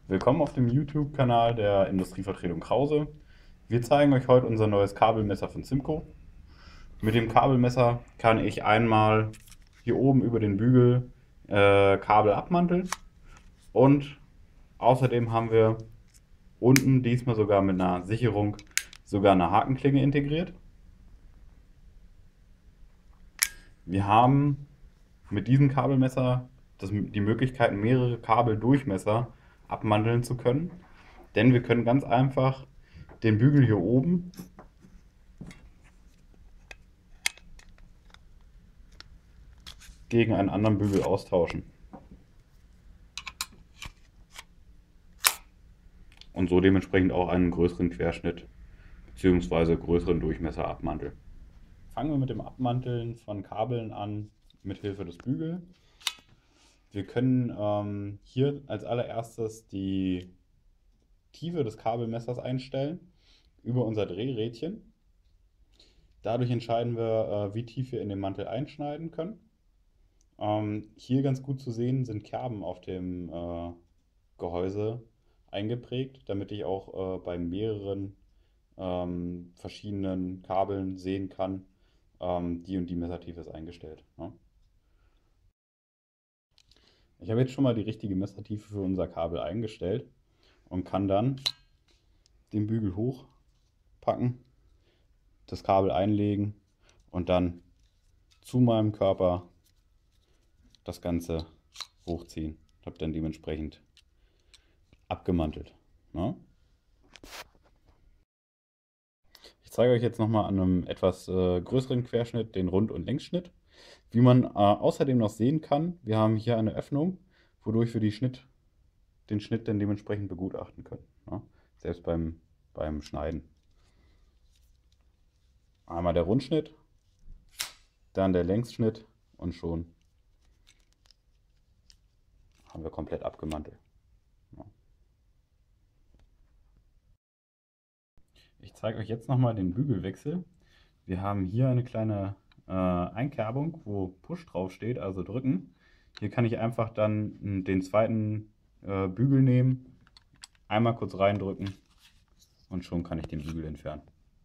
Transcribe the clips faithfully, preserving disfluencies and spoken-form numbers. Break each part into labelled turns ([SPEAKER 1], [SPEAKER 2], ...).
[SPEAKER 1] Willkommen auf dem YouTube-Kanal der Industrievertretung Krause. Wir zeigen euch heute unser neues Kabelmesser von Zimco. Mit dem Kabelmesser kann ich einmal hier oben über den Bügel äh, Kabel abmanteln und außerdem haben wir unten diesmal sogar mit einer Sicherung sogar eine Hakenklinge integriert. Wir haben mit diesem Kabelmesser das, die Möglichkeit, mehrere Kabeldurchmesser abmanteln zu können, denn wir können ganz einfach den Bügel hier oben gegen einen anderen Bügel austauschen und so dementsprechend auch einen größeren Querschnitt bzw. größeren Durchmesser abmanteln. Fangen wir mit dem Abmanteln von Kabeln an mit Hilfe des Bügels. Wir können ähm, hier als allererstes die Tiefe des Kabelmessers einstellen über unser Drehrädchen. Dadurch entscheiden wir, äh, wie tief wir in den Mantel einschneiden können. Ähm, hier ganz gut zu sehen sind Kerben auf dem äh, Gehäuse eingeprägt, damit ich auch äh, bei mehreren ähm, verschiedenen Kabeln sehen kann, ähm, die und die Messertiefe ist eingestellt. Ne? Ich habe jetzt schon mal die richtige Messertiefe für unser Kabel eingestellt und kann dann den Bügel hochpacken, das Kabel einlegen und dann zu meinem Körper das Ganze hochziehen. Ich habe dann dementsprechend abgemantelt. Ne? Ich zeige euch jetzt nochmal an einem etwas äh, größeren Querschnitt den Rund- und Längsschnitt. Wie man äh, außerdem noch sehen kann, wir haben hier eine Öffnung, wodurch wir die Schnitt, den Schnitt dann dementsprechend begutachten können. Ne? Selbst beim, beim Schneiden. Einmal der Rundschnitt, dann der Längsschnitt und schon haben wir komplett abgemantelt. Ja. Ich zeige euch jetzt nochmal den Bügelwechsel. Wir haben hier eine kleine äh, Einkerbung, wo Push drauf steht, also drücken. Hier kann ich einfach dann den zweiten äh, Bügel nehmen, einmal kurz reindrücken und schon kann ich den Bügel entfernen.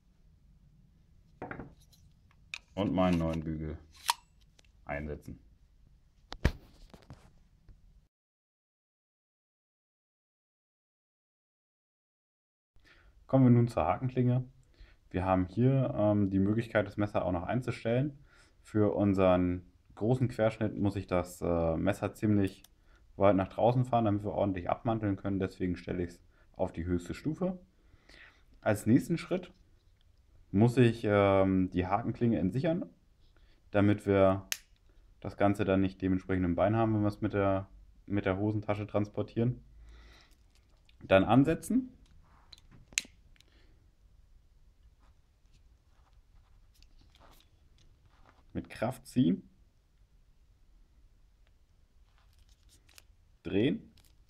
[SPEAKER 1] Und meinen neuen Bügel einsetzen. Kommen wir nun zur Hakenklinge. Wir haben hier ähm, die Möglichkeit, das Messer auch noch einzustellen. Für unseren großen Querschnitt muss ich das äh, Messer ziemlich weit nach draußen fahren, damit wir ordentlich abmanteln können. Deswegen stelle ich es auf die höchste Stufe. Als nächsten Schritt muss ich ähm, die Hakenklinge entsichern, damit wir das Ganze dann nicht dementsprechend im Bein haben, wenn wir es mit der, mit der Hosentasche transportieren. Dann ansetzen. Mit Kraft ziehen. Drehen.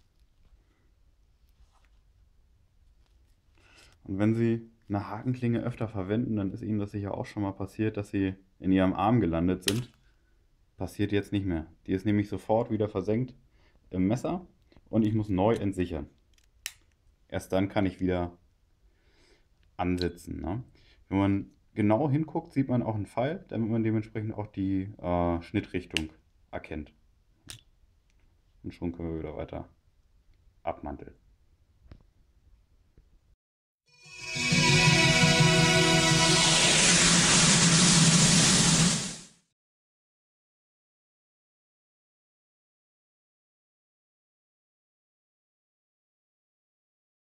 [SPEAKER 1] Und wenn Sie eine Hakenklinge öfter verwenden, dann ist Ihnen das sicher auch schon mal passiert, dass Sie in Ihrem Arm gelandet sind. Passiert jetzt nicht mehr. Die ist nämlich sofort wieder versenkt im Messer und ich muss neu entsichern. Erst dann kann ich wieder ansetzen. Ne? Wenn man genau hinguckt, sieht man auch einen Pfeil, damit man dementsprechend auch die äh, Schnittrichtung erkennt. Und schon können wir wieder weiter abmanteln.